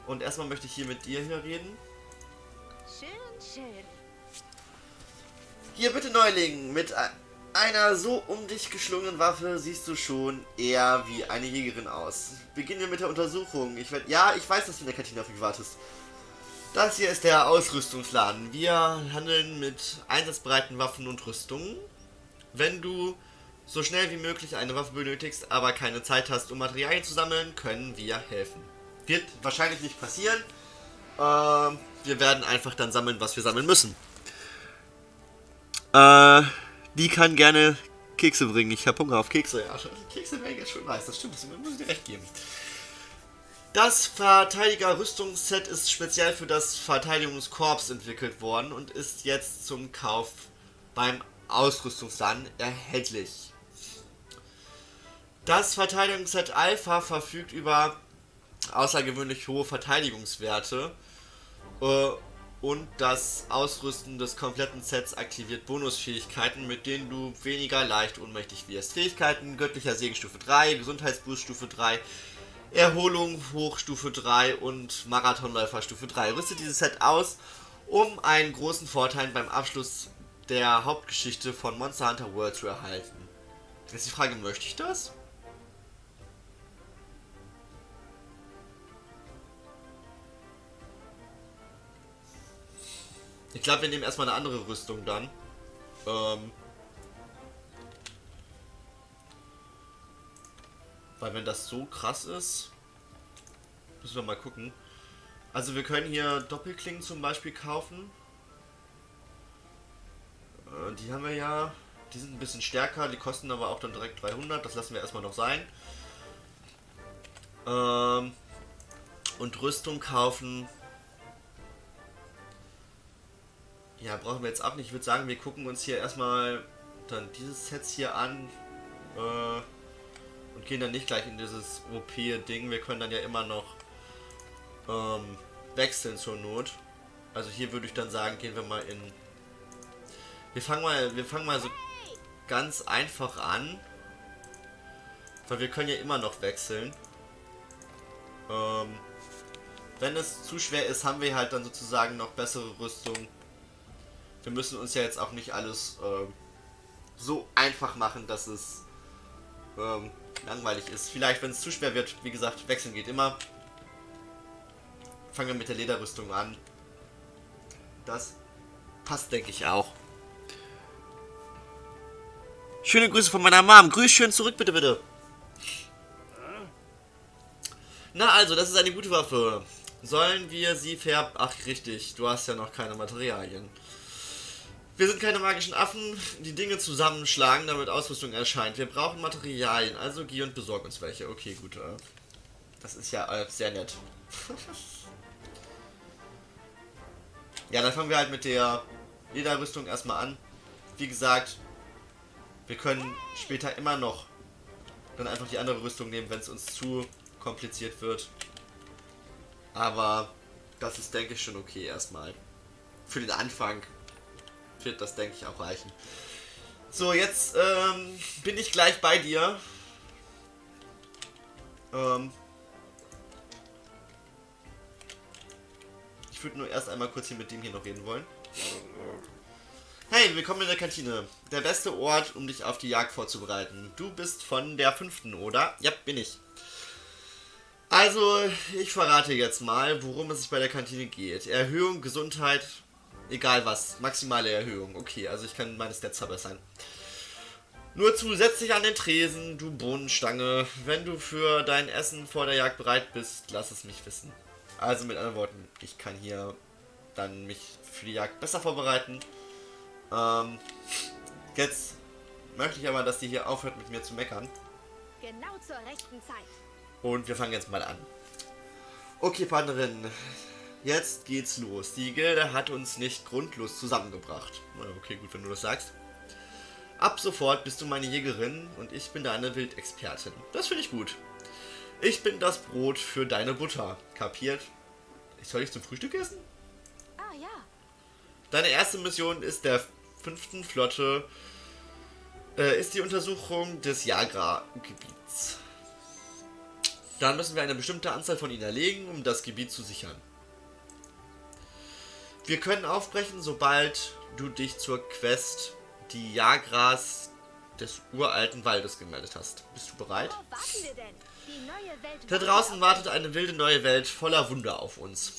Und erstmal möchte ich hier mit dir hier reden. Schön, schön. Hier bitte Neuling, mit einer so um dich geschlungenen Waffe siehst du schon eher wie eine Jägerin aus. Beginnen wir mit der Untersuchung. Ich weiß, dass du in der Kantine auf mich wartest. Das hier ist der Ausrüstungsladen. Wir handeln mit einsatzbereiten Waffen und Rüstungen. Wenn du so schnell wie möglich eine Waffe benötigst, aber keine Zeit hast, um Materialien zu sammeln, können wir helfen. Wird wahrscheinlich nicht passieren. Wir werden einfach dann sammeln, was wir sammeln müssen. Die kann gerne Kekse bringen. Ich habe Hunger auf Kekse. Ja, Kekse wäre jetzt schon nice. Das stimmt, das muss ich dir recht geben. Das Verteidiger-Rüstungsset ist speziell für das Verteidigungskorps entwickelt worden und ist jetzt zum Kauf beim Ausrüstungsladen erhältlich. Das Verteidigungsset Alpha verfügt über außergewöhnlich hohe Verteidigungswerte und das Ausrüsten des kompletten Sets aktiviert Bonusfähigkeiten, mit denen du weniger leicht ohnmächtig wirst. Fähigkeiten: göttlicher Segen Stufe 3, Gesundheitsboost Stufe 3, Erholung hoch Stufe 3 und Marathonläufer Stufe 3. Rüste dieses Set aus, um einen großen Vorteil beim Abschluss der Hauptgeschichte von Monster Hunter World zu erhalten. Jetzt die Frage, möchte ich das? Ich glaube, wir nehmen erstmal eine andere Rüstung dann. Weil wenn das so krass ist, müssen wir mal gucken. Also wir können hier Doppelklingen zum Beispiel kaufen. Die haben wir ja. Die sind ein bisschen stärker, die kosten aber auch dann direkt 300. Das lassen wir erstmal noch sein. Und Rüstung kaufen. Ja, brauchen wir jetzt auch nicht. Ich würde sagen, wir gucken uns hier erstmal dann dieses Set hier an. Und gehen dann nicht gleich in dieses OP-Ding. Wir können dann ja immer noch wechseln zur Not. Also hier würde ich dann sagen, gehen wir mal in... Wir fangen mal so ganz einfach an. Weil wir können ja immer noch wechseln. Wenn es zu schwer ist, haben wir halt dann sozusagen noch bessere Rüstung. Wir müssen uns ja jetzt auch nicht alles so einfach machen, dass es langweilig ist. Vielleicht, wenn es zu schwer wird, wie gesagt, wechseln geht immer. Fangen wir mit der Lederrüstung an. Das passt, denke ich, auch. Schöne Grüße von meiner Mom. Grüß schön zurück, bitte, bitte. Na also, das ist eine gute Waffe. Sollen wir sie färben? Ach, richtig. Du hast ja noch keine Materialien. Wir sind keine magischen Affen, die Dinge zusammenschlagen, damit Ausrüstung erscheint. Wir brauchen Materialien, also geh und besorg uns welche. Okay, gut. Das ist ja sehr nett. Ja, dann fangen wir halt mit der Lederrüstung erstmal an. Wie gesagt, wir können später immer noch dann einfach die andere Rüstung nehmen, wenn es uns zu kompliziert wird. Aber das ist, denke ich, schon okay erstmal. Für den Anfang wird das, denke ich, auch reichen. So, jetzt bin ich gleich bei dir. Ich würde nur erst einmal kurz hier mit dem hier noch reden wollen. Hey, willkommen in der Kantine. Der beste Ort, um dich auf die Jagd vorzubereiten. Du bist von der 5., oder? Ja, bin ich. Also, ich verrate jetzt mal, worum es sich bei der Kantine geht. Erhöhung, Gesundheit, egal was. Maximale Erhöhung. Okay, also ich kann meine Stats verbessern. Nur zusätzlich an den Tresen, du Bohnenstange. Wenn du für dein Essen vor der Jagd bereit bist, lass es mich wissen. Also mit anderen Worten, ich kann hier dann mich für die Jagd besser vorbereiten. Jetzt möchte ich aber, dass die hier aufhört mit mir zu meckern. Genau zur rechten Zeit. Und wir fangen jetzt mal an. Okay, Partnerin. Jetzt geht's los. Die Gilde hat uns nicht grundlos zusammengebracht. Okay, gut, wenn du das sagst. Ab sofort bist du meine Jägerin und ich bin deine Wildexpertin. Das finde ich gut. Ich bin das Brot für deine Butter. Kapiert? Soll ich zum Frühstück essen? Ah ja. Deine erste Mission ist der 5. Flotte. Ist die Untersuchung des Jagra-Gebiets. Dann müssen wir eine bestimmte Anzahl von ihnen erlegen, um das Gebiet zu sichern. Wir können aufbrechen, sobald du dich zur Quest die Jagras des uralten Waldes gemeldet hast. Bist du bereit? Wo warten wir denn? Die neue Welt Da draußen wartet eine wilde neue Welt voller Wunder auf uns.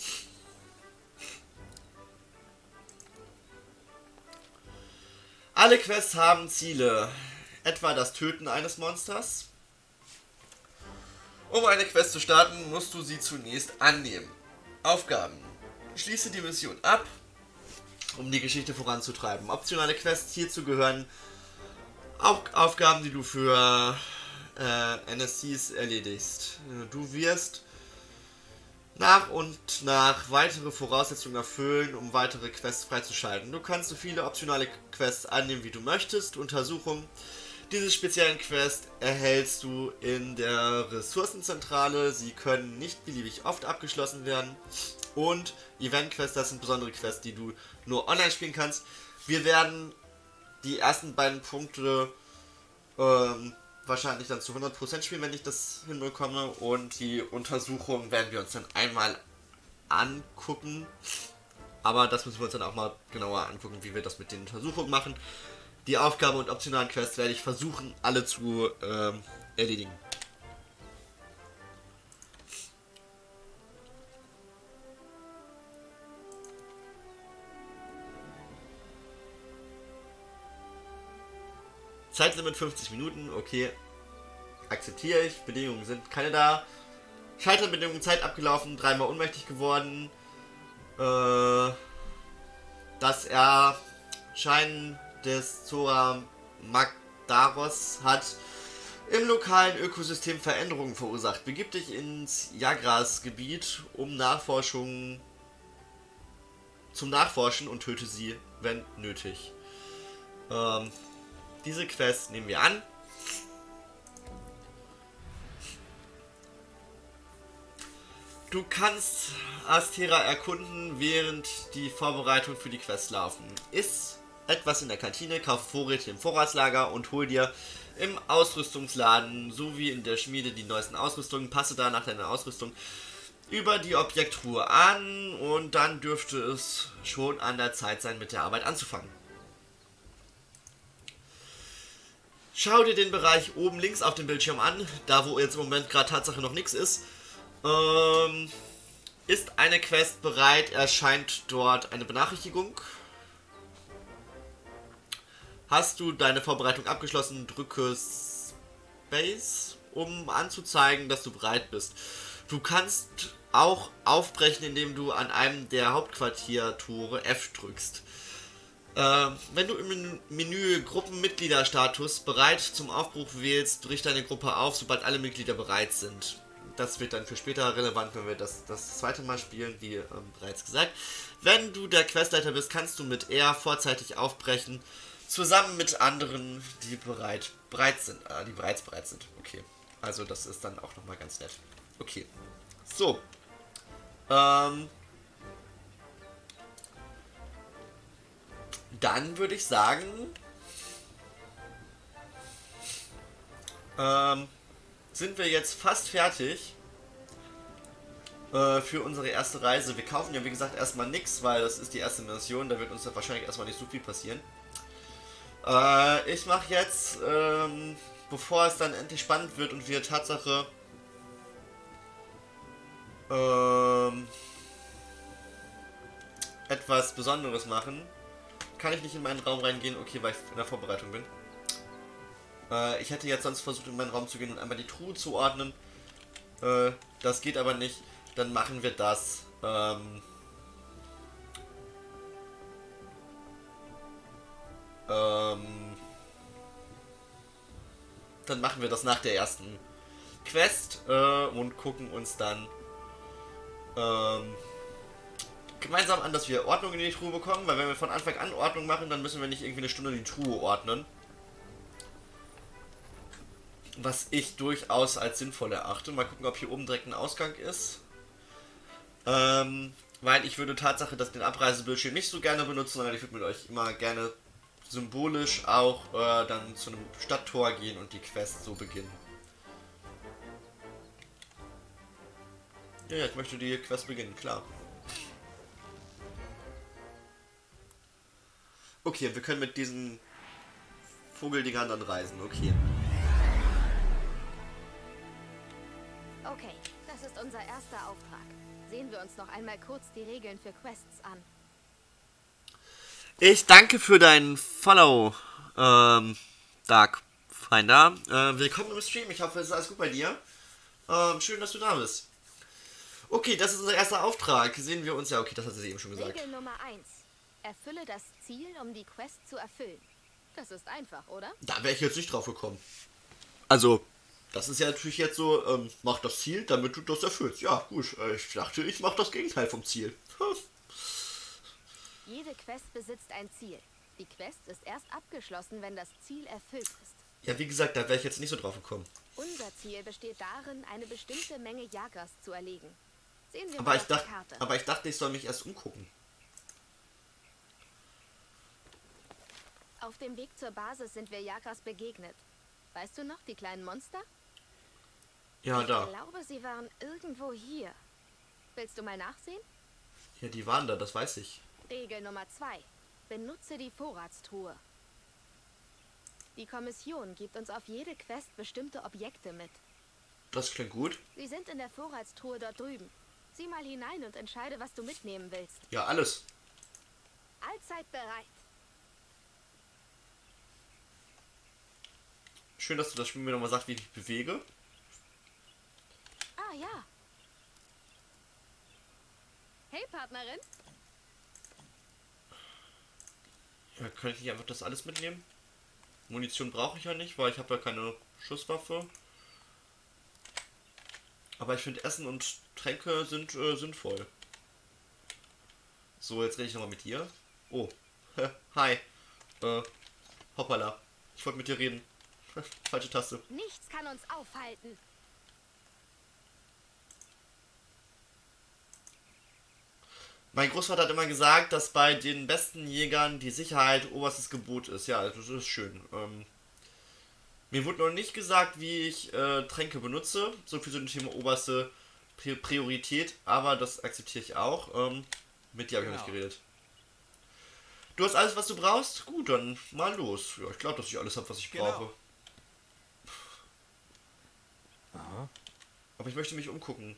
Alle Quests haben Ziele, etwa das Töten eines Monsters. Um eine Quest zu starten, musst du sie zunächst annehmen. Aufgaben. Schließe die Mission ab, um die Geschichte voranzutreiben. Optionale Quests hierzu gehören auch Aufgaben, die du für NSCs erledigst. Du wirst nach und nach weitere Voraussetzungen erfüllen, um weitere Quests freizuschalten. Du kannst so viele optionale Quests annehmen, wie du möchtest. Untersuchung. Diese speziellen Quests erhältst du in der Ressourcenzentrale. Sie können nicht beliebig oft abgeschlossen werden. Und Event-Quests, das sind besondere Quests, die du nur online spielen kannst. Wir werden die ersten beiden Punkte wahrscheinlich dann zu 100% spielen, wenn ich das hinbekomme. Und die Untersuchung werden wir uns dann einmal angucken. Aber das müssen wir uns dann auch mal genauer angucken, wie wir das mit den Untersuchungen machen. Die Aufgaben und optionalen Quests werde ich versuchen, alle zu erledigen. Zeitlimit 50 Minuten, okay. Akzeptiere ich. Bedingungen sind keine da. Scheiternbedingungen, Zeit abgelaufen, 3-mal ohnmächtig geworden. Das Erscheinen des Zora Magdaros hat im lokalen Ökosystem Veränderungen verursacht. Begib dich ins Jagras-Gebiet, zum Nachforschen und töte sie, wenn nötig. Diese Quest nehmen wir an. Du kannst Astera erkunden, während die Vorbereitungen für die Quest laufen. Iss etwas in der Kantine, kauf Vorräte im Vorratslager und hol dir im Ausrüstungsladen sowie in der Schmiede die neuesten Ausrüstungen. Passe danach deine Ausrüstung über die Objektruhe an und dann dürfte es schon an der Zeit sein, mit der Arbeit anzufangen. Schau dir den Bereich oben links auf dem Bildschirm an, da wo jetzt im Moment gerade Tatsache noch nichts ist. Ist eine Quest bereit, erscheint dort eine Benachrichtigung. Hast du deine Vorbereitung abgeschlossen, drücke Space, um anzuzeigen, dass du bereit bist. Du kannst auch aufbrechen, indem du an einem der Hauptquartiertore F drückst. Wenn du im Menü Gruppenmitgliederstatus bereit zum Aufbruch wählst, bricht deine Gruppe auf, sobald alle Mitglieder bereit sind. Das wird dann für später relevant, wenn wir das zweite Mal spielen, wie bereits gesagt. Wenn du der Questleiter bist, kannst du mit R vorzeitig aufbrechen, zusammen mit anderen, die bereits bereit sind. Okay, also das ist dann auch nochmal ganz nett. Okay, so. Dann würde ich sagen, sind wir jetzt fast fertig für unsere erste Reise. Wir kaufen ja wie gesagt erstmal nichts, weil das ist die erste Mission, da wird uns ja wahrscheinlich erstmal nicht so viel passieren. Ich mache jetzt, bevor es dann endlich spannend wird und wir Tatsache etwas Besonderes machen, kann ich nicht in meinen Raum reingehen, okay, weil ich in der Vorbereitung bin. Ich hätte jetzt sonst versucht, in meinen Raum zu gehen und einmal die Truhe zu ordnen. Das geht aber nicht. Dann machen wir das. Dann machen wir das nach der ersten Quest und gucken uns dann gemeinsam an, dass wir Ordnung in die Truhe bekommen, weil wenn wir von Anfang an Ordnung machen, dann müssen wir nicht irgendwie eine Stunde die Truhe ordnen. Was ich durchaus als sinnvoll erachte. Mal gucken, ob hier oben direkt ein Ausgang ist. Weil ich würde Tatsache, dass den Abreisebildschirm nicht so gerne benutzen, sondern ich würde mit euch immer gerne symbolisch auch dann zu einem Stadttor gehen und die Quest so beginnen. Ja, ich möchte die Quest beginnen, klar. Okay, wir können mit diesen Vogeldingern dann reisen, okay. Okay, das ist unser erster Auftrag. Sehen wir uns noch einmal kurz die Regeln für Quests an. Ich danke für deinen Follow, Darkfinder. Willkommen im Stream, ich hoffe, es ist alles gut bei dir. Schön, dass du da bist. Okay, das ist unser erster Auftrag. Sehen wir uns, ja, okay, das hat sie eben schon gesagt. Regel Nummer 1. Erfülle das Ziel, um die Quest zu erfüllen. Das ist einfach, oder? Da wäre ich jetzt nicht drauf gekommen. Also, das ist ja natürlich jetzt so, mach das Ziel, damit du das erfüllst. Ja, gut, ich dachte, ich mache das Gegenteil vom Ziel. Jede Quest besitzt ein Ziel. Die Quest ist erst abgeschlossen, wenn das Ziel erfüllt ist. Ja, wie gesagt, da wäre ich jetzt nicht so drauf gekommen. Unser Ziel besteht darin, eine bestimmte Menge Jagras zu erlegen. Sehen wir Aber mal ich, auf die Karte. aber ich dachte, ich soll mich erst umgucken. Auf dem Weg zur Basis sind wir Jagras begegnet. Weißt du noch, die kleinen Monster? Ja, da. Ich glaube, sie waren irgendwo hier. Willst du mal nachsehen? Ja, die waren da, das weiß ich. Regel Nummer 2. Benutze die Vorratstruhe. Die Kommission gibt uns auf jede Quest bestimmte Objekte mit. Das klingt gut. Sie sind in der Vorratstruhe dort drüben. Sieh mal hinein und entscheide, was du mitnehmen willst. Ja, alles. Allzeit bereit. Schön, dass du das Spiel mir nochmal sagst, wie ich mich bewege. Ah ja. Hey Partnerin. Ja, kann ich nicht einfach das alles mitnehmen? Munition brauche ich ja nicht, weil ich habe ja keine Schusswaffe. Aber ich finde Essen und Tränke sind sinnvoll. So, jetzt rede ich nochmal mit dir. Oh, hi. Hoppala. Ich wollte mit dir reden. Falsche Taste. Nichts kann uns aufhalten. Mein Großvater hat immer gesagt, dass bei den besten Jägern die Sicherheit oberstes Gebot ist. Ja, das ist schön. Mir wurde noch nicht gesagt, wie ich Tränke benutze. So viel zu dem Thema oberste Priorität. Aber das akzeptiere ich auch. Mit dir habe ich noch nicht geredet. Du hast alles, was du brauchst? Gut, dann mal los. Ja, ich glaube, dass ich alles habe, was ich brauche. Aha. Aber ich möchte mich umgucken.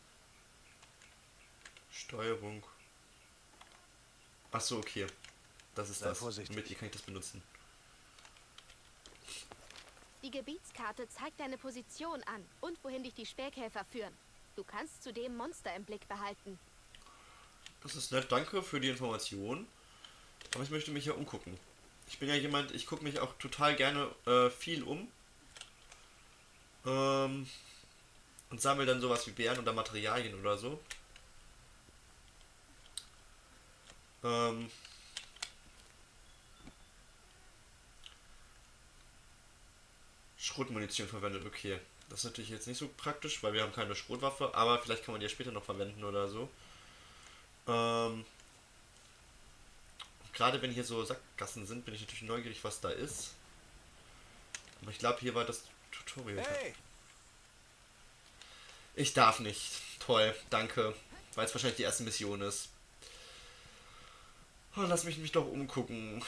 Steuerung. Achso, okay. Das ist Sei das. vorsichtig. Mit ihr kann ich das benutzen. Die Gebietskarte zeigt deine Position an und wohin dich die Spähkäfer führen. Du kannst zudem Monster im Blick behalten. Das ist nett, danke für die Information. Aber ich möchte mich ja umgucken. Ich bin ja jemand, ich gucke mich auch total gerne viel um. Und sammle dann sowas wie Beeren oder Materialien oder so. Schrotmunition verwendet, okay. Das ist natürlich jetzt nicht so praktisch, weil wir haben keine Schrotwaffe, aber vielleicht kann man die ja später noch verwenden oder so. Gerade wenn hier so Sackgassen sind, bin ich natürlich neugierig, was da ist. Aber ich glaube, hier war das Tutorial. Hey! Ich darf nicht. Toll, danke. Weil es wahrscheinlich die erste Mission ist. Oh, lass mich doch umgucken.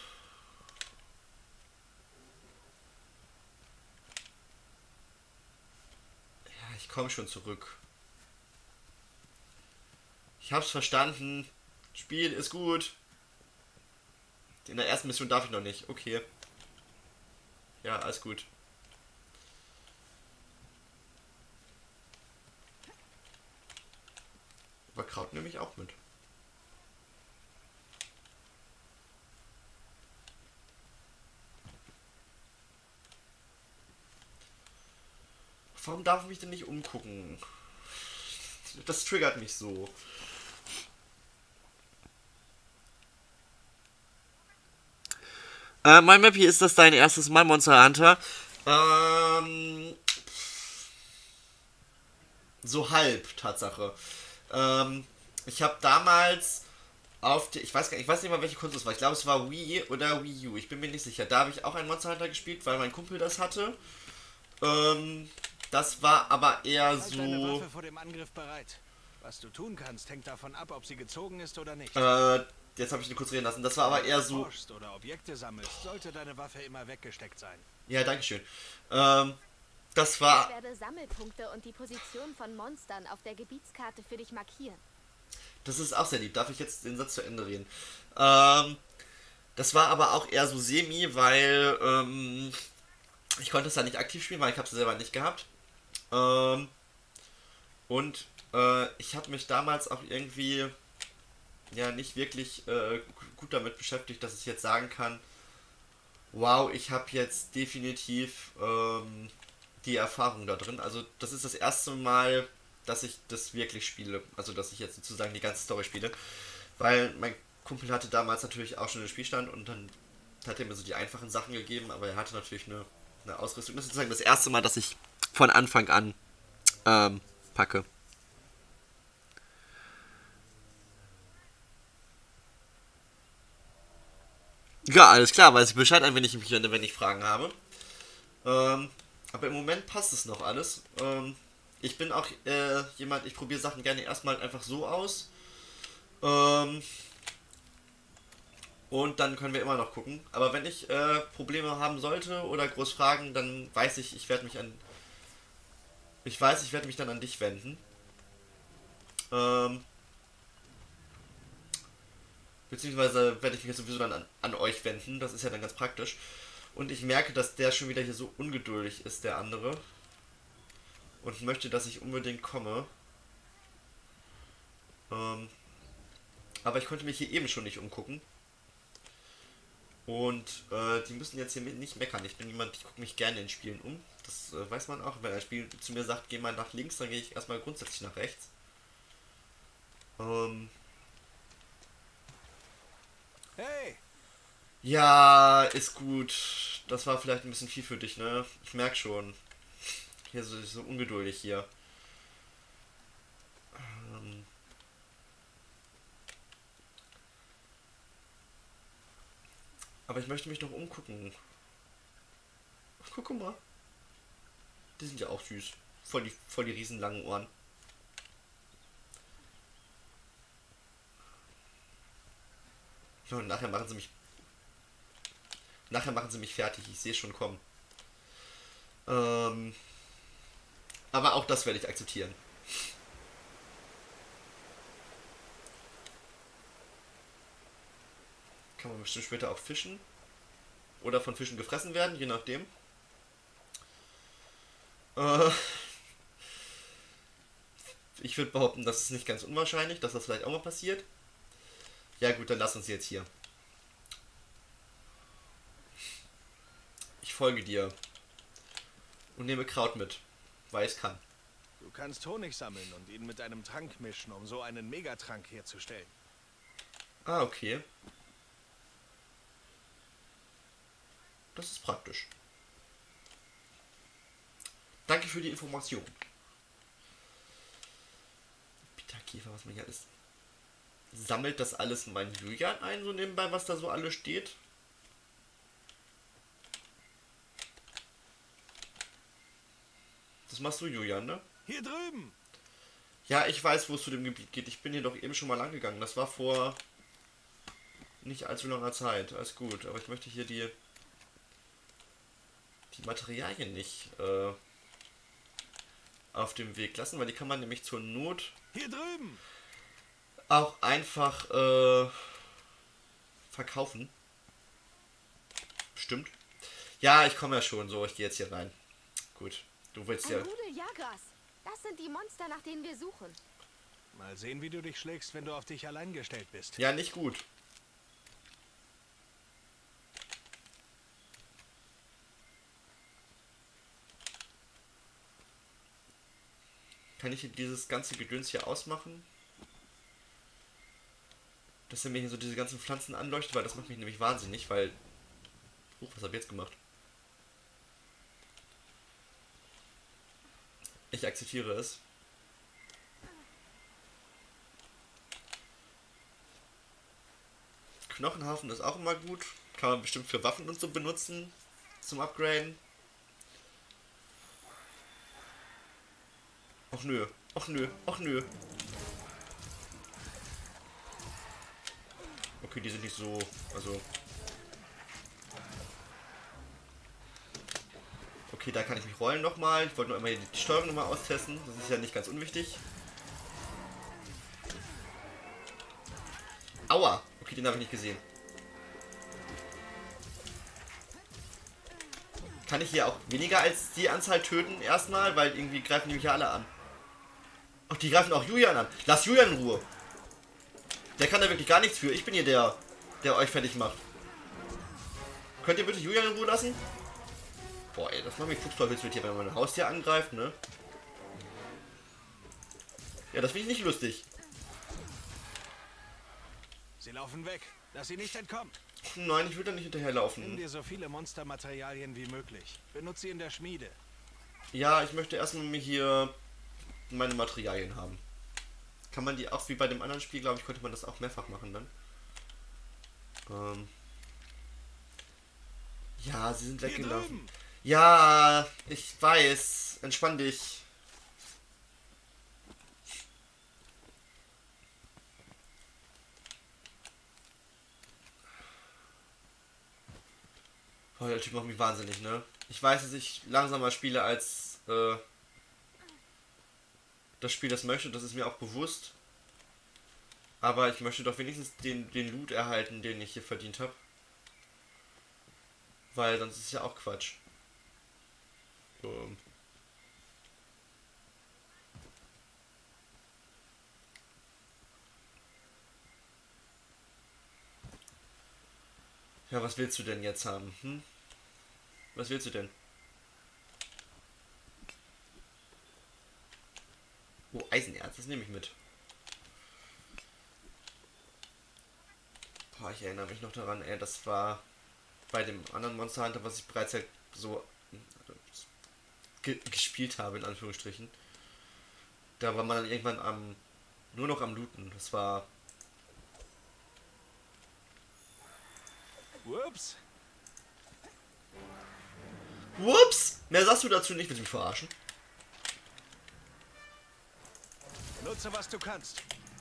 Ja, ich komme schon zurück. Ich hab's verstanden. Spiel ist gut. In der ersten Mission darf ich noch nicht. Okay. Ja, alles gut. Aber Kraut nehme ich auch mit. Warum darf ich mich denn nicht umgucken? Das triggert mich so. Mein Mappy, ist das dein erstes Mal Monster Hunter? So halb, Tatsache. Ich habe damals auf die, ich weiß nicht mal, welche Kunst es war. Ich glaube, es war Wii oder Wii U. Ich bin mir nicht sicher. Da habe ich auch einen Monster Hunter gespielt, weil mein Kumpel das hatte. Das war aber eher Halt deine so... Waffe vor dem Angriff bereit. Was du tun kannst, hängt davon ab, ob sie gezogen ist oder nicht. Jetzt habe ich ihn kurz reden lassen. Das war aber eher so... Forschst oder Objekte sammelst, sollte deine Waffe immer weggesteckt sein. Ja, dankeschön. Das Ich war... werde Sammelpunkte und die Position von Monstern auf der Gebietskarte für dich markieren. Das ist auch sehr lieb. Darf ich jetzt den Satz zu Ende reden? Das war aber auch eher so semi, weil ich konnte es da nicht aktiv spielen, weil ich habe es selber nicht gehabt. Und ich habe mich damals auch irgendwie ja nicht wirklich gut damit beschäftigt, dass ich jetzt sagen kann, wow, ich habe jetzt definitiv die Erfahrung da drin. Also das ist das erste Mal, dass ich das wirklich spiele. Also dass ich jetzt sozusagen die ganze Story spiele. Weil mein Kumpel hatte damals natürlich auch schon den Spielstand und dann hat er mir so die einfachen Sachen gegeben, aber er hatte natürlich eine Ausrüstung. Das ist sozusagen das erste Mal, dass ich von Anfang an packe. Ja, alles klar, weiß ich Bescheid, wenn ich mich wende, wenn ich Fragen habe. Aber im Moment passt es noch alles. Ich bin auch jemand, ich probiere Sachen gerne erstmal einfach so aus. Und dann können wir immer noch gucken. Aber wenn ich Probleme haben sollte oder groß Fragen, dann weiß ich, ich werde mich an. Ich weiß, ich werde mich dann an dich wenden. Beziehungsweise werde ich mich jetzt sowieso dann an euch wenden. Das ist ja dann ganz praktisch. Und ich merke, dass der schon wieder hier so ungeduldig ist, der andere. Und möchte, dass ich unbedingt komme. Aber ich konnte mich hier eben schon nicht umgucken. Und die müssen jetzt hier nicht meckern. Ich bin jemand, ich gucke mich gerne in Spielen um. Das weiß man auch. Wenn ein Spiel zu mir sagt, geh mal nach links, dann gehe ich erstmal grundsätzlich nach rechts. Hey! Ja, ist gut. Das war vielleicht ein bisschen viel für dich, ne? Ich merke schon. Hier so ungeduldig hier. Aber ich möchte mich noch umgucken. Ach, guck mal. Die sind ja auch süß. Voll die riesenlangen Ohren. Ja, und nachher machen sie mich. Nachher machen sie mich fertig. Ich sehe es schon kommen. Aber auch das werde ich akzeptieren. Kann man bestimmt später auch fischen. Oder von Fischen gefressen werden, je nachdem. Ich würde behaupten, das ist nicht ganz unwahrscheinlich, dass das vielleicht auch mal passiert. Ja gut, dann lass uns jetzt hier. Ich folge dir. Und nehme Kraut mit, weil ich es kann. Du kannst Honig sammeln und ihn mit einem Trank mischen, um so einen Megatrank herzustellen. Ah, okay. Das ist praktisch. Danke für die Information. Bitterkäfer, was man hier alles... Sammelt das alles mein Julian ein, so nebenbei, was da so alles steht? Das machst du, Julian, ne? Hier drüben! Ja, ich weiß, wo es zu dem Gebiet geht. Ich bin hier doch eben schon mal lang gegangen. Das war vor nicht allzu langer Zeit. Alles gut. Aber ich möchte hier die Materialien nicht auf dem Weg lassen, weil die kann man nämlich zur Not Hier drüben! auch einfach verkaufen. Stimmt. Ja, ich komme ja schon. So, ich gehe jetzt hier rein. Gut. Du willst ja... Ein Rudel Jagras. Das sind die Monster, nach denen wir suchen. Mal sehen, wie du dich schlägst, wenn du auf dich allein gestellt bist. Ja, nicht gut. Kann ich dieses ganze Gedöns hier ausmachen? Dass er mir hier so diese ganzen Pflanzen anleuchtet, weil das macht mich nämlich wahnsinnig, weil... was habe ich jetzt gemacht? Ich akzeptiere es. Knochenhaufen ist auch immer gut. Kann man bestimmt für Waffen und so benutzen. Zum Upgraden. Ach nö. Ach nö. Ach nö. Okay, die sind nicht so... Also... Okay, da kann ich mich rollen nochmal. Ich wollte nur einmal die Steuerung nochmal austesten. Das ist ja nicht ganz unwichtig. Aua! Okay, den habe ich nicht gesehen. Kann ich hier auch weniger als die Anzahl töten erstmal? Weil irgendwie greifen die mich ja alle an. Ach, die greifen auch Julian an. Lass Julian in Ruhe. Der kann da wirklich gar nichts für. Ich bin hier der euch fertig macht. Könnt ihr bitte Julian in Ruhe lassen? Boah, ey, das macht mich fuchsteufelswild hier, wenn man ein Haustier angreift, ne? Ja, das finde ich nicht lustig. Sie laufen weg. Lass sie nicht entkommen. Nein, ich will da nicht Nimm hinterherlaufen. dir so viele Monstermaterialien wie möglich. Benutze sie in der Schmiede. Ja, ich möchte erstmal mir hier meine Materialien haben. Kann man die auch wie bei dem anderen Spiel, glaube ich, könnte man das auch mehrfach machen dann. Ja, sie sind weggelaufen. Ja, ich weiß. Entspann dich. Oh, der Typ macht mich wahnsinnig, ne? Ich weiß, dass ich langsamer spiele als das Spiel das möchte, das ist mir auch bewusst. Aber ich möchte doch wenigstens den Loot erhalten, den ich hier verdient habe. Weil sonst ist es ja auch Quatsch. Ja, was willst du denn jetzt haben? Hm? Was willst du denn? Oh, Eisenerz, das nehme ich mit. Boah, ich erinnere mich noch daran, ey, das war bei dem anderen Monster Hunter, was ich bereits halt so gespielt habe, in Anführungsstrichen. Da war man dann irgendwann nur noch am Looten. Das war... Ups. Whoops! Mehr sagst du dazu nicht, willst du mich verarschen? Nutze, was du kannst.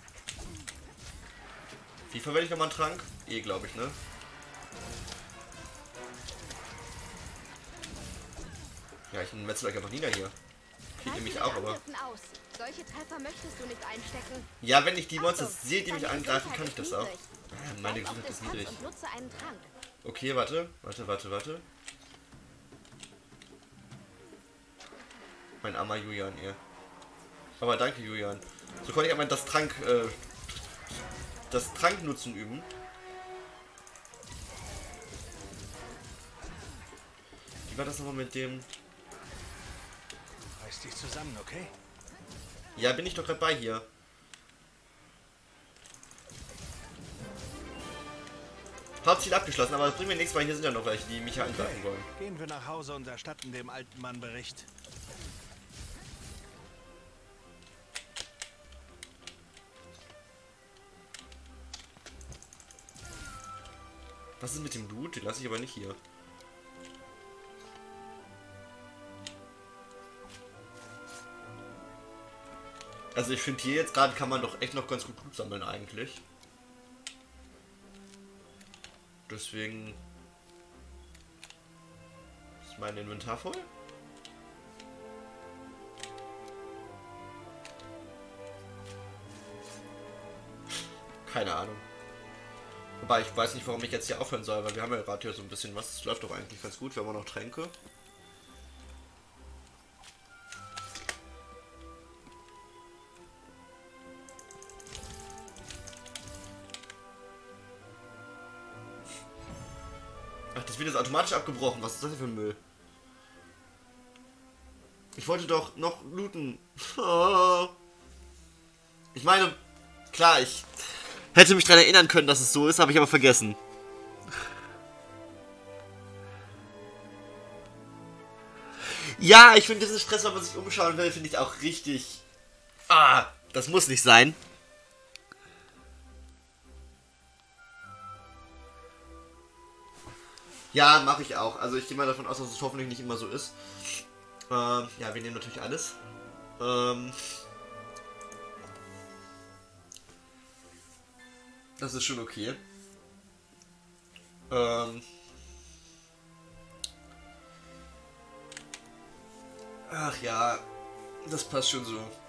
Wie verwende ich nochmal einen Trank? Glaube ich, ne? Ja, ich metzel euch einfach nieder hier. Okay, ihr mich auch, aber... Solche Treffer möchtest du nicht einstecken. Ja, wenn ich die Monster sehe, die mich angreifen, kann ich das auch. Meine Gesundheit ist niedrig. Okay, warte. Mein armer Julian, ihr. Aber danke, Julian. So konnte ich einmal das Tranknutzen üben. Wie war das nochmal mit dem... Reiß dich zusammen, okay? Ja, bin ich doch gerade bei hier. Hauptziel abgeschlossen, aber das bringt mir nichts, weil hier sind ja noch welche, die mich hier angreifen wollen. Gehen wir nach Hause und erstatten dem alten Mann Bericht. Was ist mit dem Loot? Den lasse ich aber nicht hier. Also ich finde hier jetzt gerade kann man doch echt noch ganz gut Loot sammeln eigentlich. Deswegen ist mein Inventar voll. Keine Ahnung. Wobei ich weiß nicht, warum ich jetzt hier aufhören soll, weil wir haben ja gerade hier so ein bisschen was. Es läuft doch eigentlich ganz gut. Wir haben auch noch Tränke. Ach, das wird jetzt automatisch abgebrochen. Was ist das denn für ein Müll? Ich wollte doch noch looten. Ich meine, klar, ich hätte mich daran erinnern können, dass es so ist, habe ich aber vergessen. Ja, ich finde diesen Stress, wenn man sich umschauen will, finde ich auch richtig... Ah, das muss nicht sein. Ja, mache ich auch. Also ich gehe mal davon aus, dass es hoffentlich nicht immer so ist. Ja, wir nehmen natürlich alles. Das ist schon okay. Ach ja, das passt schon so.